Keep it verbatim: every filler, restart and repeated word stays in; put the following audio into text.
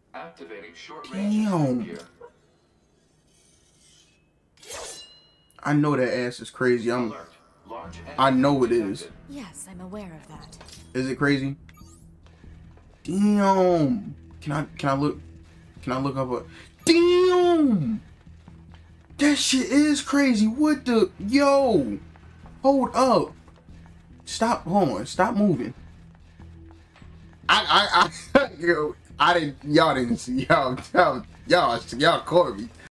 Activating short range Damn. gear. I know that ass is crazy. I'm. Alert. Large I know it detected. is. Yes, I'm aware of that. Is it crazy? Damn. Can I? Can I look? Can I look up a? Damn. That shit is crazy. What the? Yo. Hold up. Stop. Hold on. Stop moving. I. I. I. Yo, I didn't. Y'all didn't see. Y'all. Y'all. Y'all. Y'all caught me.